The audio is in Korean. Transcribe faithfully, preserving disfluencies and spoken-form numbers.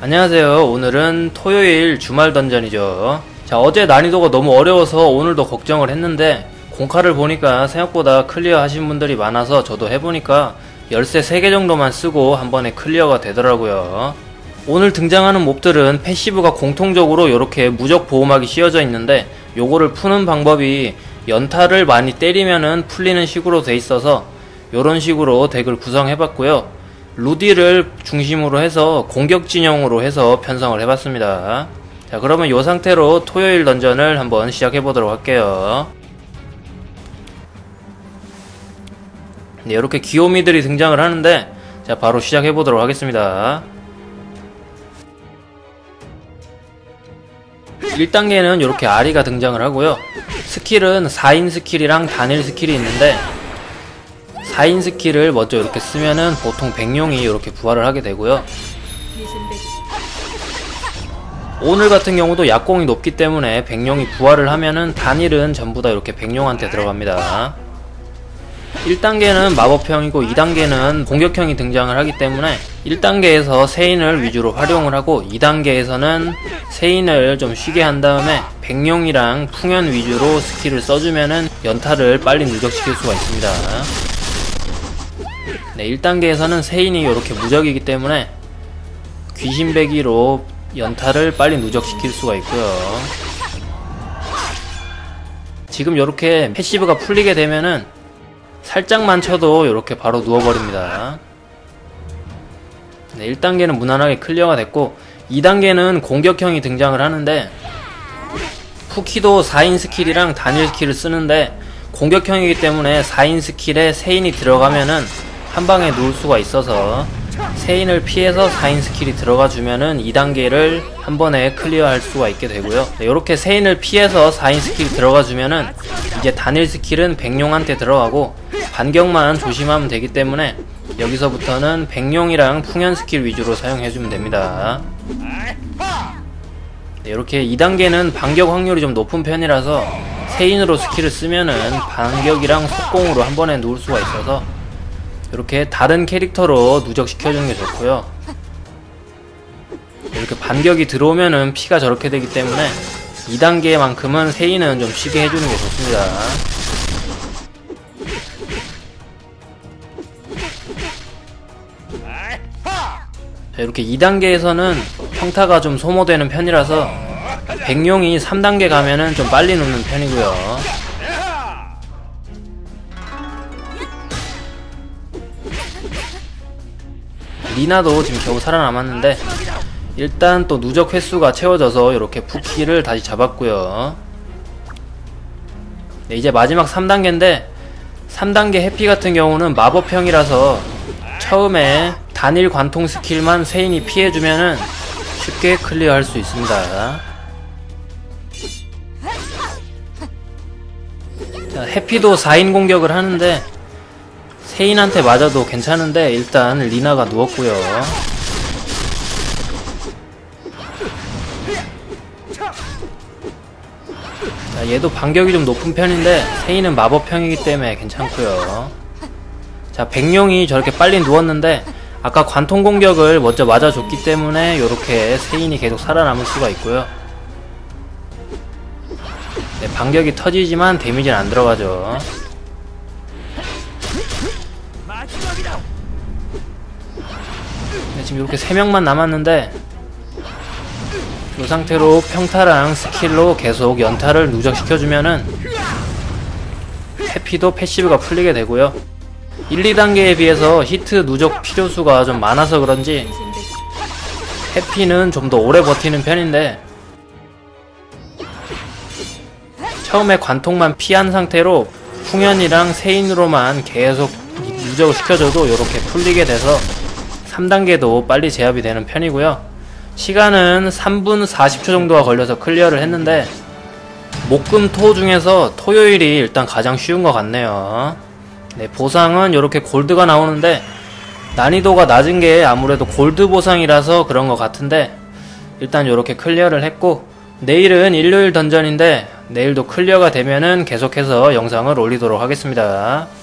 안녕하세요. 오늘은 토요일 주말 던전이죠. 자, 어제 난이도가 너무 어려워서 오늘도 걱정을 했는데 공카를 보니까 생각보다 클리어 하신 분들이 많아서 저도 해보니까 열쇠 세 개 정도만 쓰고 한 번에 클리어가 되더라고요. 오늘 등장하는 몹들은 패시브가 공통적으로 이렇게 무적 보호막이 씌워져 있는데 요거를 푸는 방법이 연타를 많이 때리면은 풀리는 식으로 돼 있어서 요런 식으로 덱을 구성해봤고요. 루디를 중심으로 해서 공격 진영으로 해서 편성을 해봤습니다. 자, 그러면 요 상태로 토요일 던전을 한번 시작해보도록 할게요. 네, 이렇게 귀요미들이 등장을 하는데 자, 바로 시작해보도록 하겠습니다. 일 단계는 이렇게 아리가 등장을 하고요. 스킬은 사 인 스킬이랑 단일 스킬이 있는데 사 인 스킬을 먼저 이렇게 쓰면은 보통 백룡이 이렇게 부활을 하게 되고요. 오늘 같은 경우도 약공이 높기 때문에 백룡이 부활을 하면은 단일은 전부 다 이렇게 백룡한테 들어갑니다. 일 단계는 마법형이고 이 단계는 공격형이 등장을 하기 때문에 일 단계에서 세인을 위주로 활용을 하고 이 단계에서는 세인을 좀 쉬게 한 다음에 백룡이랑 풍연 위주로 스킬을 써주면은 연타를 빨리 누적시킬 수가 있습니다. 네, 일 단계에서는 세인이 이렇게 무적이기 때문에 귀신배기로 연타를 빨리 누적시킬 수가 있고요. 지금 이렇게 패시브가 풀리게 되면은 살짝만 쳐도 이렇게 바로 누워버립니다. 네, 일 단계는 무난하게 클리어가 됐고 이 단계는 공격형이 등장을 하는데 쿠키도 사 인 스킬이랑 단일 스킬을 쓰는데 공격형이기 때문에 사 인 스킬에 세인이 들어가면은 한방에 누울 수가 있어서 세인을 피해서 사 인 스킬이 들어가 주면은 이 단계를 한 번에 클리어 할 수가 있게 되고요. 네, 이렇게 세인을 피해서 사 인 스킬이 들어가 주면은 이제 단일 스킬은 백룡한테 들어가고 반격만 조심하면 되기 때문에 여기서부터는 백룡이랑 풍연 스킬 위주로 사용해주면 됩니다. 네, 이렇게 이 단계는 반격 확률이 좀 높은 편이라서 세인으로 스킬을 쓰면은 반격이랑 속공으로 한 번에 누울 수가 있어서 이렇게 다른 캐릭터로 누적시켜주는 게 좋고요. 이렇게 반격이 들어오면은 피가 저렇게 되기 때문에 이 단계만큼은 세인은 좀 쉬게 해주는 게 좋습니다. 자, 이렇게 이 단계에서는 평타가 좀 소모되는 편이라서 백룡이 삼 단계 가면은 좀 빨리 눕는 편이고요. 리나도 지금 겨우 살아남았는데 일단 또 누적 횟수가 채워져서 이렇게 푸키를 다시 잡았고요. 네, 이제 마지막 삼 단계인데 삼 단계 해피 같은 경우는 마법형이라서 처음에 단일 관통 스킬만 세인이 피해주면은 쉽게 클리어할 수 있습니다. 자, 해피도 사 인 공격을 하는데 세인한테 맞아도 괜찮은데 일단 리나가 누웠고요. 자, 얘도 반격이 좀 높은 편인데 세인은 마법형이기 때문에 괜찮고요. 자, 백룡이 저렇게 빨리 누웠는데 아까 관통 공격을 먼저 맞아줬기 때문에 이렇게 세인이 계속 살아남을 수가 있고요. 네, 반격이 터지지만 데미지는 안 들어가죠. 네, 지금 이렇게 세 명만 남았는데 이 상태로 평타랑 스킬로 계속 연타를 누적시켜주면은 해피도 패시브가 풀리게 되고요. 일, 이 단계에 비해서 히트 누적 필요수가 좀 많아서 그런지 해피는 좀 더 오래 버티는 편인데 처음에 관통만 피한 상태로 풍연이랑 세인으로만 계속 누적을 시켜줘도 이렇게 풀리게 돼서 삼 단계도 빨리 제압이 되는 편이고요. 시간은 삼 분 사십 초 정도가 걸려서 클리어를 했는데 목금토 중에서 토요일이 일단 가장 쉬운 것 같네요. 네, 보상은 이렇게 골드가 나오는데 난이도가 낮은 게 아무래도 골드 보상이라서 그런 것 같은데 일단 이렇게 클리어를 했고 내일은 일요일 던전인데 내일도 클리어가 되면은 계속해서 영상을 올리도록 하겠습니다.